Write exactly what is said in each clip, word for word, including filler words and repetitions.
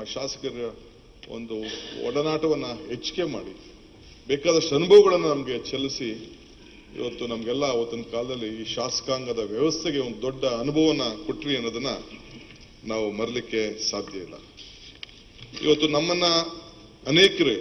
ಶಾಸಕರ ಒಂದು ಒಡನಾಟವನ್ನು ಹೆಚ್ಚಿಗೆ ಮಾಡಿ ಬೇಕಾದಷ್ಟು ಅನುಭವಗಳನ್ನು ನಮಗೆ ಚೆಲ್ಲಿಸಿ ಇವತ್ತು ನಮಗೆಲ್ಲ ಅವತ್ತಿನ ಕಾಲದಲ್ಲಿ ಈ ಶಾಸಕಾಂಗದ ವ್ಯವಸ್ಥೆಗೆ ಒಂದು ದೊಡ್ಡ ಅನುಭವನ ಕೊಟ್ರಿ ಅನ್ನೋದನ್ನ ನಾವು ಮರಲಿಕ್ಕೆ ಸಾಧ್ಯ ಇಲ್ಲ. ಇವತ್ತು ನಮ್ಮನ್ನ ಅನೇಕರೇ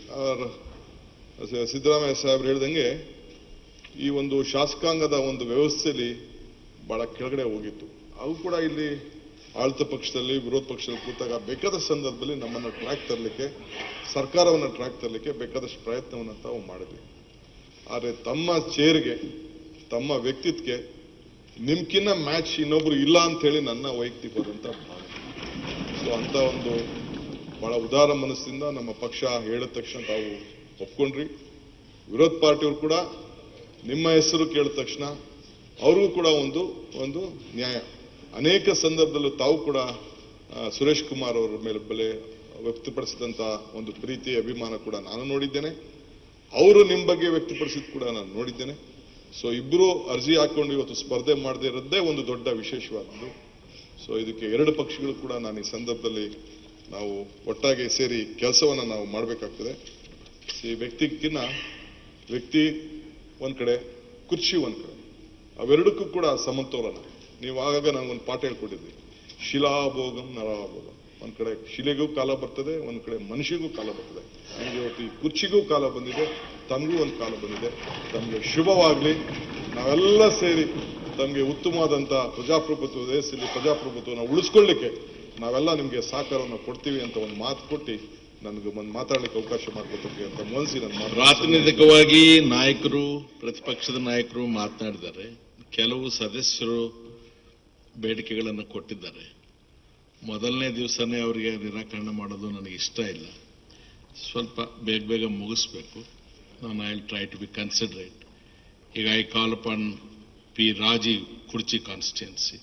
ಸಿದ್ದರಾಮಯ್ಯ ಸಾಹೇಬ್ರು ಹೇಳ್ದಂಗೆ ಈ ಒಂದು ಶಾಸಕಾಂಗದ ಒಂದು ವ್ಯವಸ್ಥೆಯಲ್ಲಿ ಬಹಳ ಕೆಳಗಡೆ ಹೋಗಿತ್ತು. ಅವು ಕೂಡ ಇಲ್ಲಿ ಆಳ್ತ ಪಕ್ಷದಲ್ಲಿ ವಿರೋಧ ಪಕ್ಷದಲ್ಲಿ ಕೂತಾಗ ಬೇಕಾದ ಸಂದರ್ಭದಲ್ಲಿ ನಮ್ಮನ್ನು ಟ್ರ್ಯಾಕ್ ತರಲಿಕ್ಕೆ, ಸರ್ಕಾರವನ್ನು ಟ್ರ್ಯಾಕ್ ತರಲಿಕ್ಕೆ ಬೇಕಾದಷ್ಟು ಪ್ರಯತ್ನವನ್ನು ತಾವು ಮಾಡಿದ್ವಿ. ಆದರೆ ತಮ್ಮ ಚೇರ್ಗೆ, ತಮ್ಮ ವ್ಯಕ್ತಿತ್ವಕ್ಕೆ ನಿಮ್ಕಿನ್ನ ಮ್ಯಾಚ್ ಇನ್ನೊಬ್ರು ಇಲ್ಲ ಅಂತ ಹೇಳಿ ನನ್ನ ವೈಯಕ್ತಿಕವಾದಂತ ಭಾವನೆ. ಸೊ ಅಂತ ಒಂದು ಬಹಳ ಉದಾರ ಮನಸ್ಸಿಂದ ನಮ್ಮ ಪಕ್ಷ ಹೇಳಿದ ತಕ್ಷಣ ತಾವು ಒಪ್ಕೊಂಡ್ರಿ. ವಿರೋಧ ಪಾರ್ಟಿಯವರು ಕೂಡ ನಿಮ್ಮ ಹೆಸರು ಕೇಳಿದ ತಕ್ಷಣ ಅವ್ರಿಗೂ ಕೂಡ ಒಂದು ಒಂದು ನ್ಯಾಯ. ಅನೇಕ ಸಂದರ್ಭದಲ್ಲೂ ತಾವು ಕೂಡ ಸುರೇಶ್ ಕುಮಾರ್ ಅವರ ಮೇಲೆ ಬೆಲೆ ವ್ಯಕ್ತಪಡಿಸಿದಂತ ಒಂದು ಪ್ರೀತಿ ಅಭಿಮಾನ ಕೂಡ ನಾನು ನೋಡಿದ್ದೇನೆ. ಅವರು ನಿಮ್ಮ ಬಗ್ಗೆ ವ್ಯಕ್ತಪಡಿಸಿದ್ ಕೂಡ ನಾನು ನೋಡಿದ್ದೇನೆ. ಸೊ ಇಬ್ಬರು ಅರ್ಜಿ ಹಾಕೊಂಡು ಇವತ್ತು ಸ್ಪರ್ಧೆ ಮಾಡದೇ ಇರೋದೇ ಒಂದು ದೊಡ್ಡ ವಿಶೇಷವಾದದ್ದು. ಸೊ ಇದಕ್ಕೆ ಎರಡು ಪಕ್ಷಗಳು ಕೂಡ ನಾನು ಈ ಸಂದರ್ಭದಲ್ಲಿ ನಾವು ಒಟ್ಟಾಗಿ ಸೇರಿ ಕೆಲಸವನ್ನ ನಾವು ಮಾಡಬೇಕಾಗ್ತದೆ. ಈ ವ್ಯಕ್ತಿಗಿನ್ನ ವ್ಯಕ್ತಿ ಒಂದ್ ಕಡೆ, ಕುರ್ಚಿ ಒಂದ್ ಕಡೆ, ಅವೆರಡಕ್ಕೂ ಕೂಡ ಸಮತೋಲನ. ನೀವು ಆಗಾಗ ನನಗೊಂದು ಪಾಠ ಹೇಳ್ಕೊಟ್ಟಿದ್ರಿ, ಶಿಲಾಭೋಗಂ ನರಾಭೋಗಂ. ಒಂದ್ ಕಡೆ ಶಿಲೆಗೂ ಕಾಲ ಬರ್ತದೆ, ಒಂದ್ ಕಡೆ ಮನುಷ್ಯಗೂ ಕಾಲ ಬರ್ತದೆ. ನಮ್ಗೆ ಇವತ್ತು ಈ ಕುರ್ಚಿಗೂ ಕಾಲ ಬಂದಿದೆ, ತಮಗೂ ಒಂದು ಕಾಲ ಬಂದಿದೆ. ತಮಗೆ ಶುಭವಾಗ್ಲಿ. ನಾವೆಲ್ಲ ಸೇರಿ ತಮಗೆ ಉತ್ತಮವಾದಂತ ಪ್ರಜಾಪ್ರಭುತ್ವ ದೇಶದಲ್ಲಿ ಪ್ರಜಾಪ್ರಭುತ್ವನ ಉಳಿಸ್ಕೊಳ್ಳಿಕ್ಕೆ ನಾವೆಲ್ಲ ನಿಮ್ಗೆ ಸಹಕಾರವನ್ನು ಕೊಡ್ತೀವಿ ಅಂತ ಒಂದು ಮಾತು ಕೊಟ್ಟು ನನಗೆ ಒಂದು ಮಾತಾಡ್ಲಿಕ್ಕೆ ಅವಕಾಶ ಮಾಡ್ಕೊತಕ್ಕೆ ಅಂತ ಮನಸ್ಸಿ ನನ್ನ ಪ್ರಾತಿನಿಧಿಕವಾಗಿ ನಾಯಕರು, ಪ್ರತಿಪಕ್ಷದ ನಾಯಕರು ಮಾತನಾಡಿದ್ದಾರೆ. ಕೆಲವು ಸದಸ್ಯರು ಬೇಡಿಕೆಗಳನ್ನು ಕೊಟ್ಟಿದ್ದಾರೆ. ಮೊದಲನೇ ದಿವಸನೇ ಅವರಿಗೆ ನಿರಾಕರಣೆ ಮಾಡೋದು ನನಗೆ ಇಷ್ಟ ಇಲ್ಲ. ಸ್ವಲ್ಪ ಬೇಗ ಬೇಗ ಮುಗಿಸ್ಬೇಕು. ನಾನು I will try to be considerate. ಈಗ I call upon P Rajeev, ಕುರ್ಚಿ ಕಾನ್ಸ್ಟಿಟ್ಯೂನ್ಸಿ.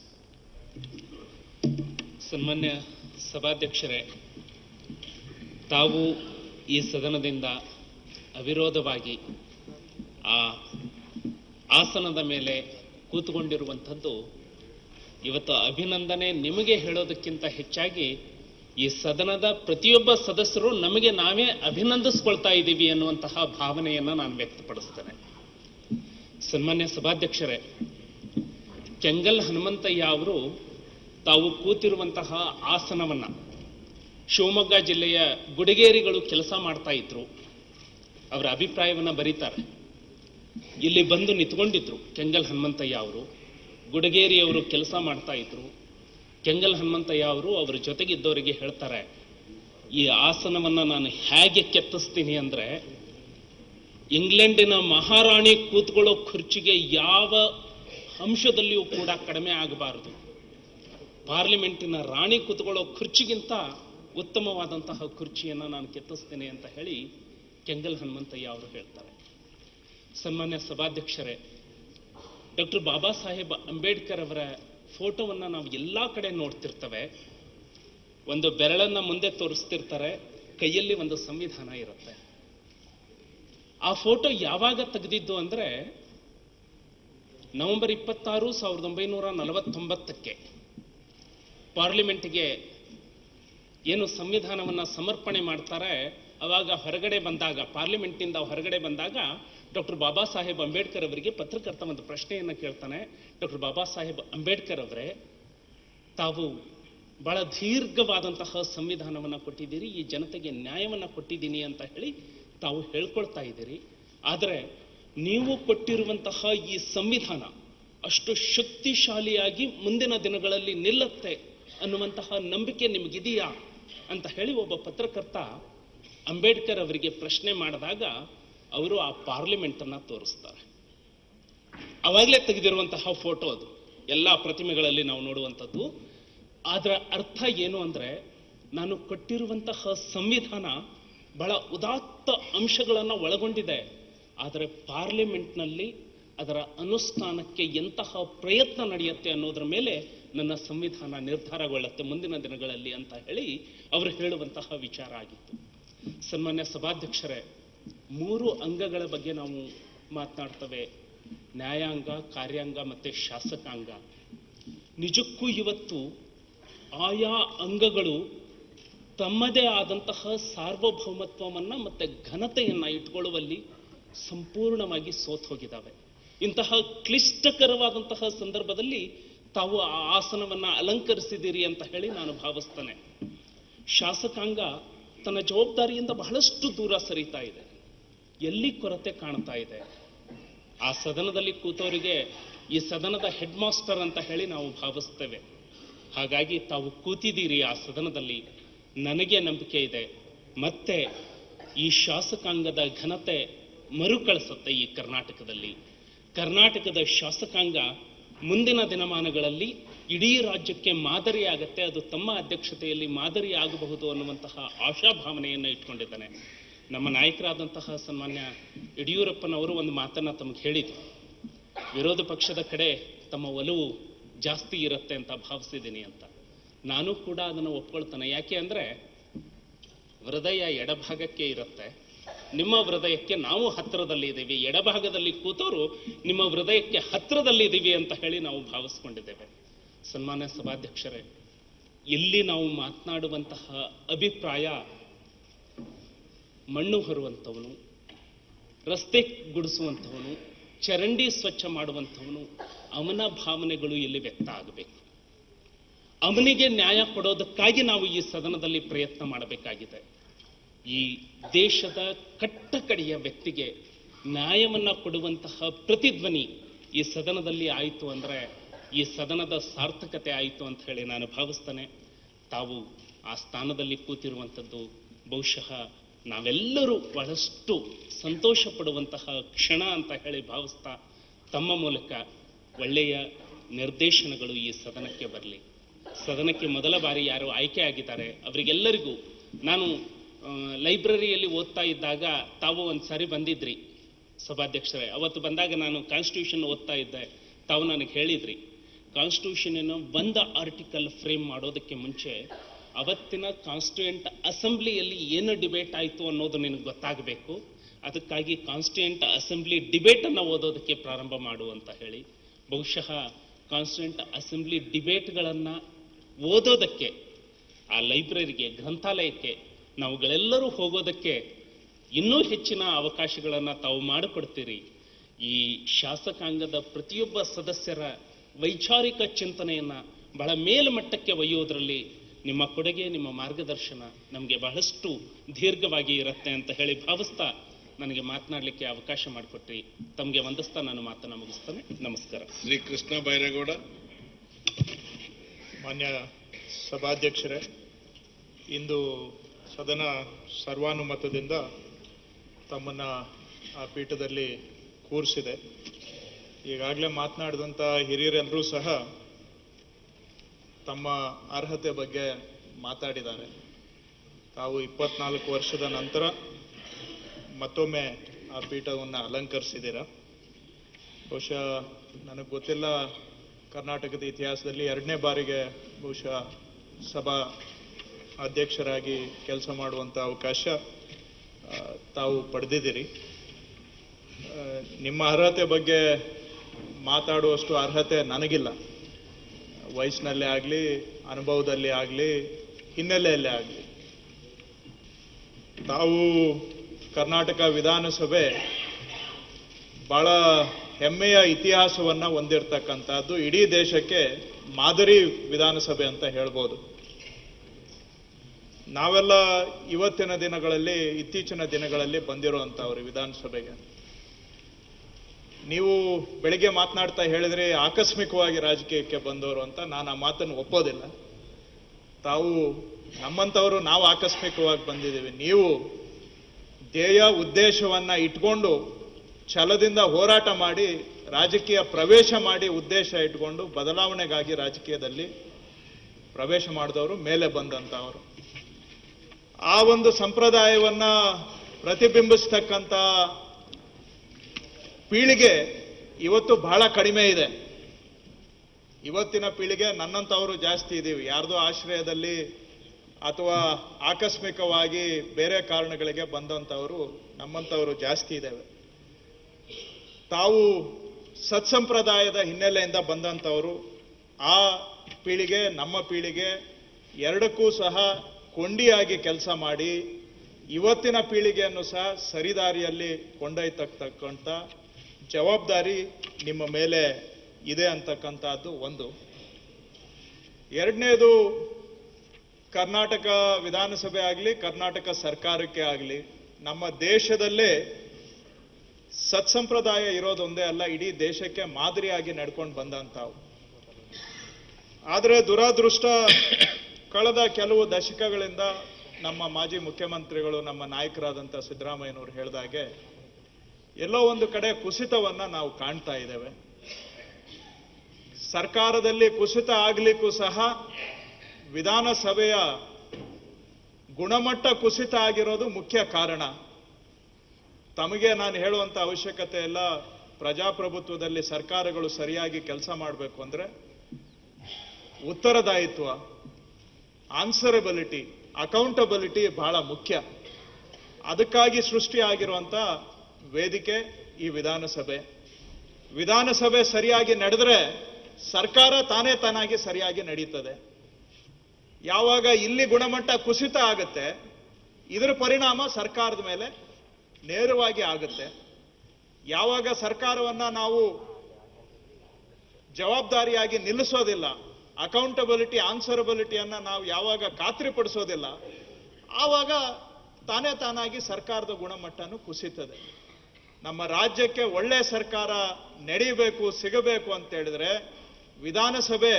ಸನ್ಮಾನ್ಯ ಸಭಾಧ್ಯಕ್ಷರೇ, ತಾವು ಈ ಸದನದಿಂದ ಅವಿರೋಧವಾಗಿ ಆ ಆಸನದ ಮೇಲೆ ಕೂತ್ಕೊಂಡಿರುವಂಥದ್ದು ಇವತ್ತು ಅಭಿನಂದನೆ ನಿಮಗೆ ಹೇಳೋದಕ್ಕಿಂತ ಹೆಚ್ಚಾಗಿ ಈ ಸದನದ ಪ್ರತಿಯೊಬ್ಬ ಸದಸ್ಯರು ನಮಗೆ ನಾವೇ ಅಭಿನಂದಿಸ್ಕೊಳ್ತಾ ಇದ್ದೀವಿ ಅನ್ನುವಂತಹ ಭಾವನೆಯನ್ನ ನಾನು ವ್ಯಕ್ತಪಡಿಸ್ತೇನೆ. ಸನ್ಮಾನ್ಯ ಸಭಾಧ್ಯಕ್ಷರೇ, ಕೆಂಗಲ್ ಹನುಮಂತಯ್ಯ ಅವರು ತಾವು ಕೂತಿರುವಂತಹ ಆಸನವನ್ನ ಶಿವಮೊಗ್ಗ ಜಿಲ್ಲೆಯ ಗುಡಿಗೇರಿಗಳು ಕೆಲಸ ಮಾಡ್ತಾ ಇದ್ರು. ಅವರ ಅಭಿಪ್ರಾಯವನ್ನ ಬರೀತಾರೆ. ಇಲ್ಲಿ ಬಂದು ನಿಂತ್ಕೊಂಡಿದ್ರು ಕೆಂಗಲ್ ಹನುಮಂತಯ್ಯ ಅವರು. ಗುಡಿಗೇರಿಯವರು ಕೆಲಸ ಮಾಡ್ತಾ ಇದ್ರು. ಕೆಂಗಲ್ ಹನುಮಂತಯ್ಯ ಅವರು ಅವರ ಜೊತೆಗಿದ್ದವರಿಗೆ ಹೇಳ್ತಾರೆ, ಈ ಆಸನವನ್ನ ನಾನು ಹೇಗೆ ಕೆತ್ತಿಸ್ತೀನಿ ಅಂದ್ರೆ, ಇಂಗ್ಲೆಂಡಿನ ಮಹಾರಾಣಿ ಕೂತ್ಕೊಳ್ಳೋ ಕುರ್ಚಿಗೆ ಯಾವ ಅಂಶದಲ್ಲಿಯೂ ಕೂಡ ಕಡಿಮೆ ಆಗಬಾರದು. ಪಾರ್ಲಿಮೆಂಟಿನ ರಾಣಿ ಕೂತ್ಕೊಳ್ಳೋ ಕುರ್ಚಿಗಿಂತ ಉತ್ತಮವಾದಂತಹ ಕುರ್ಚಿಯನ್ನ ನಾನು ಕೆತ್ತಿಸ್ತೇನೆ ಅಂತ ಹೇಳಿ ಕೆಂಗಲ್ ಹನುಮಂತಯ್ಯ ಅವರು ಹೇಳ್ತಾರೆ. ಸನ್ಮಾನ್ಯ ಸಭಾಧ್ಯಕ್ಷರೇ, ಡಾಕ್ಟರ್ ಬಾಬಾ ಸಾಹೇಬ್ ಅಂಬೇಡ್ಕರ್ ಅವರ ಫೋಟೋವನ್ನ ನಾವು ಎಲ್ಲಾ ಕಡೆ ನೋಡ್ತಿರ್ತವೆ. ಒಂದು ಬೆರಳನ್ನ ಮುಂದೆ ತೋರಿಸ್ತಿರ್ತಾರೆ, ಕೈಯಲ್ಲಿ ಒಂದು ಸಂವಿಧಾನ ಇರುತ್ತೆ. ಆ ಫೋಟೋ ಯಾವಾಗ ತೆಗೆದಿದ್ದು ಅಂದ್ರೆ ನವೆಂಬರ್ ಇಪ್ಪತ್ತಾರು ಸಾವಿರದ ಒಂಬೈನೂರ ನಲವತ್ತೊಂಬತ್ತಕ್ಕೆ ಪಾರ್ಲಿಮೆಂಟ್ಗೆ ಏನು ಸಂವಿಧಾನವನ್ನ ಸಮರ್ಪಣೆ ಮಾಡ್ತಾರೆ. ಅವಾಗ ಹೊರಗಡೆ ಬಂದಾಗ, ಪಾರ್ಲಿಮೆಂಟ್ನಿಂದ ಹೊರಗಡೆ ಬಂದಾಗ ಡಾಕ್ಟರ್ ಬಾಬಾ ಸಾಹೇಬ್ ಅಂಬೇಡ್ಕರ್ ಅವರಿಗೆ ಪತ್ರಕರ್ತ ಒಂದು ಪ್ರಶ್ನೆಯನ್ನ ಕೇಳ್ತಾನೆ. ಡಾಕ್ಟರ್ ಬಾಬಾ ಸಾಹೇಬ್ ಅಂಬೇಡ್ಕರ್ ಅವರೇ, ತಾವು ಬಹಳ ದೀರ್ಘವಾದಂತಹ ಸಂವಿಧಾನವನ್ನ ಕೊಟ್ಟಿದ್ದೀರಿ, ಈ ಜನತೆಗೆ ನ್ಯಾಯವನ್ನ ಕೊಟ್ಟಿದ್ದೀನಿ ಅಂತ ಹೇಳಿ ತಾವು ಹೇಳ್ಕೊಳ್ತಾ ಇದ್ದೀರಿ. ಆದರೆ ನೀವು ಕೊಟ್ಟಿರುವಂತಹ ಈ ಸಂವಿಧಾನ ಅಷ್ಟು ಶಕ್ತಿಶಾಲಿಯಾಗಿ ಮುಂದಿನ ದಿನಗಳಲ್ಲಿ ನಿಲ್ಲುತ್ತೆ ಅನ್ನುವಂತಹ ನಂಬಿಕೆ ನಿಮಗಿದೆಯಾ ಅಂತ ಹೇಳಿ ಒಬ್ಬ ಪತ್ರಕರ್ತ ಅಂಬೇಡ್ಕರ್ ಅವರಿಗೆ ಪ್ರಶ್ನೆ ಮಾಡಿದಾಗ ಅವರು ಆ ಪಾರ್ಲಿಮೆಂಟ್ ಅನ್ನ ತೋರಿಸ್ತಾರೆ. ಅವಾಗಲೇ ತೆಗೆದಿರುವಂತಹ ಫೋಟೋ ಅದು, ಎಲ್ಲಾ ಪ್ರತಿಮೆಗಳಲ್ಲಿ ನಾವು ನೋಡುವಂಥದ್ದು. ಅದರ ಅರ್ಥ ಏನು ಅಂದ್ರೆ, ನಾನು ಕೊಟ್ಟಿರುವಂತಹ ಸಂವಿಧಾನ ಬಹಳ ಉದಾತ್ತ ಅಂಶಗಳನ್ನು ಒಳಗೊಂಡಿದೆ, ಆದರೆ ಪಾರ್ಲಿಮೆಂಟ್ನಲ್ಲಿ ಅದರ ಅನುಷ್ಠಾನಕ್ಕೆ ಎಂತಹ ಪ್ರಯತ್ನ ನಡೆಯುತ್ತೆ ಅನ್ನೋದ್ರ ಮೇಲೆ ನನ್ನ ಸಂವಿಧಾನ ನಿರ್ಧಾರಗೊಳ್ಳುತ್ತೆ ಮುಂದಿನ ದಿನಗಳಲ್ಲಿ ಅಂತ ಹೇಳಿ ಅವರು ಹೇಳುವಂತಹ ವಿಚಾರ ಆಗಿತ್ತು. ಸನ್ಮಾನ್ಯ ಸಭಾಧ್ಯಕ್ಷರೇ, ಮೂರು ಅಂಗಗಳ ಬಗ್ಗೆ ನಾವು ಮಾತನಾಡ್ತೇವೆ, ನ್ಯಾಯಾಂಗ, ಕಾರ್ಯಾಂಗ ಮತ್ತೆ ಶಾಸಕಾಂಗ. ನಿಜಕ್ಕೂ ಇವತ್ತು ಆಯಾ ಅಂಗಗಳು ತಮ್ಮದೇ ಆದಂತಹ ಸಾರ್ವಭೌಮತ್ವವನ್ನು ಮತ್ತೆ ಘನತೆಯನ್ನ ಇಟ್ಕೊಳ್ಳುವಲ್ಲಿ ಸಂಪೂರ್ಣವಾಗಿ ಸೋತ್ ಹೋಗಿದ್ದಾವೆ. ಇಂತಹ ಕ್ಲಿಷ್ಟಕರವಾದಂತಹ ಸಂದರ್ಭದಲ್ಲಿ ತಾವು ಆ ಆಸನವನ್ನ ಅಲಂಕರಿಸಿದ್ದೀರಿ ಅಂತ ಹೇಳಿ ನಾನು ಭಾವಿಸ್ತೇನೆ. ಶಾಸಕಾಂಗ ತನ್ನ ಜವಾಬ್ದಾರಿಯಿಂದ ಬಹಳಷ್ಟು ದೂರ ಸರಿತಾ ಇದೆ. ಎಲ್ಲಿ ಕೊರತೆ ಕಾಣ್ತಾ ಇದೆ? ಆ ಸದನದಲ್ಲಿ ಕೂತವರಿಗೆ ಈ ಸದನದ ಹೆಡ್ ಮಾಸ್ಟರ್ ಅಂತ ಹೇಳಿ ನಾವು ಭಾವಿಸ್ತೇವೆ. ಹಾಗಾಗಿ ತಾವು ಕೂತಿದ್ದೀರಿ ಆ ಸದನದಲ್ಲಿ, ನನಗೆ ನಂಬಿಕೆ ಇದೆ. ಮತ್ತೆ ಈ ಶಾಸಕಾಂಗದ ಘನತೆ ಮರುಕಳಿಸುತ್ತೆ ಈ ಕರ್ನಾಟಕದಲ್ಲಿ. ಕರ್ನಾಟಕದ ಶಾಸಕಾಂಗ ಮುಂದಿನ ದಿನಮಾನಗಳಲ್ಲಿ ಇಡೀ ರಾಜ್ಯಕ್ಕೆ ಮಾದರಿಯಾಗತ್ತೆ. ಅದು ತಮ್ಮ ಅಧ್ಯಕ್ಷತೆಯಲ್ಲಿ ಮಾದರಿ ಆಗಬಹುದು ಅನ್ನುವಂತಹ ಆಶಾಭಾವನೆಯನ್ನು ಇಟ್ಕೊಂಡಿದ್ದಾನೆ. ನಮ್ಮ ನಾಯಕರಾದಂತಹ ಸನ್ಮಾನ್ಯ ಯಡಿಯೂರಪ್ಪನವರು ಒಂದು ಮಾತನ್ನ ತಮಗೆ ಹೇಳಿದ್ರು, ವಿರೋಧ ಪಕ್ಷದ ಕಡೆ ತಮ್ಮ ಒಲವು ಜಾಸ್ತಿ ಇರುತ್ತೆ ಅಂತ ಭಾವಿಸಿದ್ದೀನಿ ಅಂತ. ನಾನು ಕೂಡ ಅದನ್ನು ಒಪ್ಕೊಳ್ತಾನೆ. ಯಾಕೆ ಅಂದ್ರೆ ಹೃದಯ ಎಡಭಾಗಕ್ಕೆ ಇರುತ್ತೆ, ನಿಮ್ಮ ಹೃದಯಕ್ಕೆ ನಾವು ಹತ್ತಿರದಲ್ಲಿ ಇದ್ದೀವಿ, ಎಡಭಾಗದಲ್ಲಿ ಕೂತವರು ನಿಮ್ಮ ಹೃದಯಕ್ಕೆ ಹತ್ತಿರದಲ್ಲಿ ಇದ್ದೀವಿ ಅಂತ ಹೇಳಿ ನಾವು ಭಾವಿಸ್ಕೊಂಡಿದ್ದೇವೆ. ಸನ್ಮಾನ್ಯ ಸಭಾಧ್ಯಕ್ಷರೇ, ಇಲ್ಲಿ ನಾವು ಮಾತನಾಡುವಂತಹ ಅಭಿಪ್ರಾಯ ಮಣ್ಣು ಹೊರುವಂಥವನು, ರಸ್ತೆ ಗುಡಿಸುವಂಥವನು, ಚರಂಡಿ ಸ್ವಚ್ಛ ಮಾಡುವಂಥವನು, ಅವನ ಭಾವನೆಗಳು ಇಲ್ಲಿ ವ್ಯಕ್ತ ಆಗಬೇಕು. ಅವನಿಗೆ ನ್ಯಾಯ ಕೊಡೋದಕ್ಕಾಗಿ ನಾವು ಈ ಸದನದಲ್ಲಿ ಪ್ರಯತ್ನ ಮಾಡಬೇಕಾಗಿದೆ. ಈ ದೇಶದ ಕಟ್ಟಕಡೆಯ ವ್ಯಕ್ತಿಗೆ ನ್ಯಾಯವನ್ನ ಕೊಡುವಂತಹ ಪ್ರತಿಧ್ವನಿ ಈ ಸದನದಲ್ಲಿ ಆಯಿತು ಅಂದ್ರೆ ಈ ಸದನದ ಸಾರ್ಥಕತೆ ಆಯಿತು ಅಂತ ಹೇಳಿ ನಾನು ಭಾವಿಸ್ತೇನೆ. ತಾವು ಆ ಸ್ಥಾನದಲ್ಲಿ ಕೂತಿರುವಂಥದ್ದು ಬಹುಶಃ ನಾವೆಲ್ಲರೂ ಬಹಳಷ್ಟು ಸಂತೋಷ ಪಡುವಂತಹ ಕ್ಷಣ ಅಂತ ಹೇಳಿ ಭಾವಿಸ್ತಾ, ತಮ್ಮ ಮೂಲಕ ಒಳ್ಳೆಯ ನಿರ್ದೇಶನಗಳು ಈ ಸದನಕ್ಕೆ ಬರಲಿ. ಸದನಕ್ಕೆ ಮೊದಲ ಬಾರಿ ಯಾರು ಆಯ್ಕೆ ಆಗಿದ್ದಾರೆ ಅವರಿಗೆಲ್ಲರಿಗೂ ನಾನು ಲೈಬ್ರರಿಯಲ್ಲಿ ಓದ್ತಾ ಇದ್ದಾಗ ತಾವು ಒಂದು ಸಾರಿ ಬಂದಿದ್ರಿ ಸಭಾಧ್ಯಕ್ಷರೇ. ಅವತ್ತು ಬಂದಾಗ ನಾನು ಕಾನ್ಸ್ಟಿಟ್ಯೂಷನ್ ಓದ್ತಾ ಇದ್ದೆ. ತಾವು ನನಗೆ ಹೇಳಿದ್ರಿ, ಕಾನ್ಸ್ಟಿಟ್ಯೂಷನ್ ಒಂದು ಆರ್ಟಿಕಲ್ ಫ್ರೇಮ್ ಮಾಡೋದಕ್ಕೆ ಮುಂಚೆ ಅವತ್ತಿನ ಕಾನ್ಸ್ಟಿಟ್ಯೂಯೆಂಟ್ ಅಸೆಂಬ್ಲಿಯಲ್ಲಿ ಏನು ಡಿಬೇಟ್ ಆಯಿತು ಅನ್ನೋದು ನಿನಗೆ ಗೊತ್ತಾಗಬೇಕು, ಅದಕ್ಕಾಗಿ ಕಾನ್ಸ್ಟಿಟ್ಯೂಯೆಂಟ್ ಅಸೆಂಬ್ಲಿ ಡಿಬೇಟ್ ಅನ್ನು ಓದೋದಕ್ಕೆ ಪ್ರಾರಂಭ ಮಾಡು ಅಂತ ಹೇಳಿ. ಬಹುಶಃ ಕಾನ್ಸ್ಟಿಟ್ಯೂಯೆಂಟ್ ಅಸೆಂಬ್ಲಿ ಡಿಬೇಟ್ಗಳನ್ನು ಓದೋದಕ್ಕೆ ಆ ಲೈಬ್ರರಿಗೆ, ಗ್ರಂಥಾಲಯಕ್ಕೆ ನಾವುಗಳೆಲ್ಲರೂ ಹೋಗೋದಕ್ಕೆ ಇನ್ನೂ ಹೆಚ್ಚಿನ ಅವಕಾಶಗಳನ್ನು ತಾವು ಮಾಡಿಕೊಡ್ತೀರಿ. ಈ ಶಾಸಕಾಂಗದ ಪ್ರತಿಯೊಬ್ಬ ಸದಸ್ಯರ ವೈಚಾರಿಕ ಚಿಂತನೆಯನ್ನ ಬಹಳ ಮೇಲ್ಮಟ್ಟಕ್ಕೆ ಒಯ್ಯೋದ್ರಲ್ಲಿ ನಿಮ್ಮ ಕೊಡುಗೆ, ನಿಮ್ಮ ಮಾರ್ಗದರ್ಶನ ನಮಗೆ ಬಹಳಷ್ಟು ದೀರ್ಘವಾಗಿ ಇರುತ್ತೆ ಅಂತ ಹೇಳಿ ಭಾವಿಸ್ತಾ ನನಗೆ ಮಾತನಾಡಲಿಕ್ಕೆ ಅವಕಾಶ ಮಾಡಿಕೊಟ್ರಿ. ತಮಗೆ ವಂದಿಸ್ತಾ ನಾನು ಮಾತನ್ನ ಮುಗಿಸ್ತೇನೆ. ನಮಸ್ಕಾರ. ಶ್ರೀ ಕೃಷ್ಣ ಬೈರೇಗೌಡ. ಮಾನ್ಯ ಸಭಾಧ್ಯಕ್ಷರೇ, ಇಂದು ಸದನ ಸರ್ವಾನುಮತದಿಂದ ತಮ್ಮನ್ನ ಆ ಪೀಠದಲ್ಲಿ ಕೂರಿಸಿದೆ. ಈಗಾಗಲೇ ಮಾತನಾಡಿದಂಥ ಹಿರಿಯರೆಲ್ಲರೂ ಸಹ ತಮ್ಮ ಅರ್ಹತೆ ಬಗ್ಗೆ ಮಾತಾಡಿದ್ದಾರೆ. ತಾವು ಇಪ್ಪತ್ನಾಲ್ಕು ವರ್ಷದ ನಂತರ ಮತ್ತೊಮ್ಮೆ ಆ ಪೀಠವನ್ನು ಅಲಂಕರಿಸಿದ್ದೀರ. ಬಹುಶಃ ನನಗೆ ಗೊತ್ತಿಲ್ಲ, ಕರ್ನಾಟಕದ ಇತಿಹಾಸದಲ್ಲಿ ಎರಡನೇ ಬಾರಿಗೆ ಬಹುಶಃ ಸಭಾ ಅಧ್ಯಕ್ಷರಾಗಿ ಕೆಲಸ ಮಾಡುವಂಥ ಅವಕಾಶ ತಾವು ಪಡೆದಿದ್ದೀರಿ. ನಿಮ್ಮ ಅರ್ಹತೆ ಬಗ್ಗೆ ಮಾತಾಡುವಷ್ಟು ಅರ್ಹತೆ ನನಗಿಲ್ಲ. ವಯಸ್ಸಿನಲ್ಲೇ ಆಗಲಿ, ಅನುಭವದಲ್ಲಿ ಆಗಲಿ, ಹಿನ್ನೆಲೆಯಲ್ಲೇ ಆಗಲಿ. ತಾವು ಕರ್ನಾಟಕ ವಿಧಾನಸಭೆ ಬಹಳ ಹೆಮ್ಮೆಯ ಇತಿಹಾಸವನ್ನ ಹೊಂದಿರತಕ್ಕಂಥದ್ದು, ಇಡೀ ದೇಶಕ್ಕೆ ಮಾದರಿ ವಿಧಾನಸಭೆ ಅಂತ ಹೇಳ್ಬೋದು. ನಾವೆಲ್ಲ ಇವತ್ತಿನ ದಿನಗಳಲ್ಲಿ, ಇತ್ತೀಚಿನ ದಿನಗಳಲ್ಲಿ ಬಂದಿರುವಂಥವ್ರು ವಿಧಾನಸಭೆಗೆ. ನೀವು ಬೆಳಿಗ್ಗೆ ಮಾತನಾಡ್ತಾ ಹೇಳಿದ್ರೆ ಆಕಸ್ಮಿಕವಾಗಿ ರಾಜಕೀಯಕ್ಕೆ ಬಂದವರು ಅಂತ. ನಾನು ಆ ಮಾತನ್ನು ಒಪ್ಪೋದಿಲ್ಲ. ತಾವು ನಮ್ಮಂಥವರು ನಾವು ಆಕಸ್ಮಿಕವಾಗಿ ಬಂದಿದ್ದೀವಿ. ನೀವು ಧ್ಯೇಯ ಉದ್ದೇಶವನ್ನ ಇಟ್ಕೊಂಡು ಛಲದಿಂದ ಹೋರಾಟ ಮಾಡಿ ರಾಜಕೀಯ ಪ್ರವೇಶ ಮಾಡಿ ಉದ್ದೇಶ ಇಟ್ಕೊಂಡು ಬದಲಾವಣೆಗಾಗಿ ರಾಜಕೀಯದಲ್ಲಿ ಪ್ರವೇಶ ಮಾಡಿದವರು, ಮೇಲೆ ಬಂದಂಥವರು. ಆ ಒಂದು ಸಂಪ್ರದಾಯವನ್ನ ಪ್ರತಿಬಿಂಬಿಸ್ತಕ್ಕಂಥ ಪೀಳಿಗೆ ಇವತ್ತು ಬಹಳ ಕಡಿಮೆ ಇದೆ. ಇವತ್ತಿನ ಪೀಳಿಗೆ ನನ್ನಂಥವರು ಜಾಸ್ತಿ ಇದ್ದೀವಿ. ಯಾರ್ದೋ ಆಶ್ರಯದಲ್ಲಿ ಅಥವಾ ಆಕಸ್ಮಿಕವಾಗಿ ಬೇರೆ ಕಾರಣಗಳಿಗೆ ಬಂದಂಥವರು ನಮ್ಮಂಥವರು ಜಾಸ್ತಿ ಇದ್ದೇವೆ. ತಾವು ಸತ್ಸಂಪ್ರದಾಯದ ಹಿನ್ನೆಲೆಯಿಂದ ಬಂದಂಥವರು. ಆ ಪೀಳಿಗೆ, ನಮ್ಮ ಪೀಳಿಗೆ ಎರಡಕ್ಕೂ ಸಹ ಕೊಂಡಿಯಾಗಿ ಕೆಲಸ ಮಾಡಿ ಇವತ್ತಿನ ಪೀಳಿಗೆಯನ್ನು ಸಹ ಸರಿದಾರಿಯಲ್ಲಿ ಕೊಂಡೊಯ್ತಕ್ಕಂಥ ಜವಾಬ್ದಾರಿ ನಿಮ್ಮ ಮೇಲೆ ಇದೆ ಅಂತಕ್ಕಂಥದ್ದು ಒಂದು. ಎರಡನೇದು, ಕರ್ನಾಟಕ ವಿಧಾನಸಭೆ ಆಗಲಿ ಕರ್ನಾಟಕ ಸರ್ಕಾರಕ್ಕೆ ಆಗಲಿ ನಮ್ಮ ದೇಶದಲ್ಲೇ ಸತ್ಸಂಪ್ರದಾಯ ಇರೋದೊಂದೇ ಅಲ್ಲ, ಇಡೀ ದೇಶಕ್ಕೆ ಮಾದರಿಯಾಗಿ ನಡ್ಕೊಂಡು ಬಂದಂಥವು. ಆದರೆ ದುರಾದೃಷ್ಟ, ಕಳೆದ ಕೆಲವು ದಶಕಗಳಿಂದ ನಮ್ಮ ಮಾಜಿ ಮುಖ್ಯಮಂತ್ರಿಗಳು, ನಮ್ಮ ನಾಯಕರಾದಂಥ ಸಿದ್ದರಾಮಯ್ಯನವರು ಹೇಳಿದಾಗೆ ಎಲ್ಲೋ ಒಂದು ಕಡೆ ಕುಸಿತವನ್ನ ನಾವು ಕಾಣ್ತಾ ಇದ್ದೇವೆ. ಸರ್ಕಾರದಲ್ಲಿ ಕುಸಿತ ಆಗ್ಲಿಕ್ಕೂ ಸಹ ವಿಧಾನಸಭೆಯ ಗುಣಮಟ್ಟ ಕುಸಿತ ಆಗಿರೋದು ಮುಖ್ಯ ಕಾರಣ. ತಮಗೆ ನಾನು ಹೇಳುವಂತ ಅವಶ್ಯಕತೆ ಇಲ್ಲ. ಪ್ರಜಾಪ್ರಭುತ್ವದಲ್ಲಿ ಸರ್ಕಾರಗಳು ಸರಿಯಾಗಿ ಕೆಲಸ ಮಾಡಬೇಕು ಅಂದ್ರೆ ಉತ್ತರದಾಯಿತ್ವ, ಆನ್ಸರಬಿಲಿಟಿ, ಅಕೌಂಟಬಿಲಿಟಿ ಬಹಳ ಮುಖ್ಯ. ಅದಕ್ಕಾಗಿ ಸೃಷ್ಟಿಯಾಗಿರುವಂತ ವೇದಿಕೆ ಈ ವಿಧಾನಸಭೆ. ವಿಧಾನಸಭೆ ಸರಿಯಾಗಿ ನಡೆದ್ರೆ ಸರ್ಕಾರ ತಾನೇ ತಾನಾಗಿ ಸರಿಯಾಗಿ ನಡೀತದೆ. ಯಾವಾಗ ಇಲ್ಲಿ ಗುಣಮಟ್ಟ ಕುಸಿತ ಆಗುತ್ತೆ, ಇದರ ಪರಿಣಾಮ ಸರ್ಕಾರದ ಮೇಲೆ ನೇರವಾಗಿ ಆಗುತ್ತೆ. ಯಾವಾಗ ಸರ್ಕಾರವನ್ನ ನಾವು ಜವಾಬ್ದಾರಿಯಾಗಿ ನಿಲ್ಲಿಸೋದಿಲ್ಲ, ಅಕೌಂಟಬಿಲಿಟಿ, ಆನ್ಸರಬಿಲಿಟಿಯನ್ನ ನಾವು ಯಾವಾಗ ಖಾತ್ರಿಪಡಿಸೋದಿಲ್ಲ, ಆವಾಗ ತಾನೇ ತಾನಾಗಿ ಸರ್ಕಾರದ ಗುಣಮಟ್ಟನೂ ಕುಸಿತದೆ. ನಮ್ಮ ರಾಜ್ಯಕ್ಕೆ ಒಳ್ಳೆ ಸರ್ಕಾರ ನಡೀಬೇಕು, ಸಿಗಬೇಕು ಅಂತ ಹೇಳಿದ್ರೆ ವಿಧಾನಸಭೆ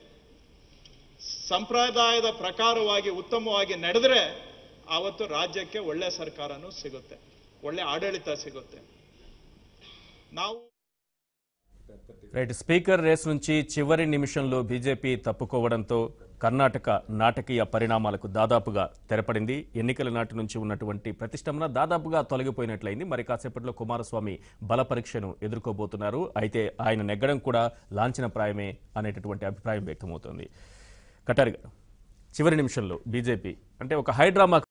ಸಂಪ್ರದಾಯದ ಪ್ರಕಾರವಾಗಿ ಉತ್ತಮವಾಗಿ ನಡೆದ್ರೆ ಆವತ್ತು ರಾಜ್ಯಕ್ಕೆ ಒಳ್ಳೆ ಸರ್ಕಾರನೂ ಸಿಗುತ್ತೆ, ಒಳ್ಳೆ ಆಡಳಿತ సిಗುತ್ತೆ. ನಾವು రైట్ స్పీకర్ రేస్ నుంచి చివరి నిమిషంలో బీజేపీ తప్పుకోవడంతో కర్ణాటక నాటకీయ పరిణామాలకు దాదాపుగా తెరపడింది. ఎన్నికల నాటి నుంచి ఉన్నటువంటి ప్రతిష్టంభన దాదాపుగా తొలగిపోయినట్లయింది. మరి కాసేపట్లో కుమారస్వామి బల పరీక్షను ఎదుర్కోబోతున్నారు. అయితే ఆయన నెగ్గడం కూడా లాంఛనప్రాయమే అనేటటువంటి అభిప్రాయం వ్యక్తమవుతోంది. కటారి గారు, చివరి నిమిషంలో బీజేపీ అంటే ఒక హైడ్రామా